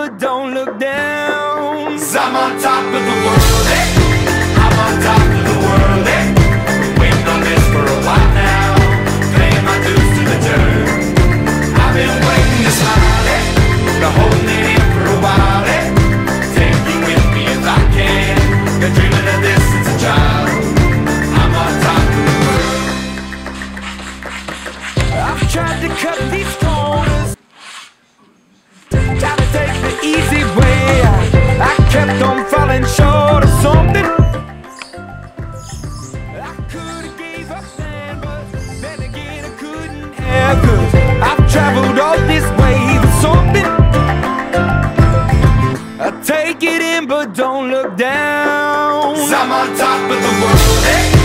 but don't look down. 'Cause I'm on top of the world, eh? I'm on top of the world, eh? Been waiting on this for a while now, paying my dues to the dirt. I've been waiting to smile, eh? Been holding it in for a while, eh? Take you with me if I can. Been dreaming of this since a child. I'm on top of the world. I've tried to cut these corners, tried to take the easy way. I kept on falling short of something. I could've gave up then, but then again I couldn't have. 'Cause I've traveled all this way for something. I take it in but don't look down. 'Cause I'm on top of the world, eh?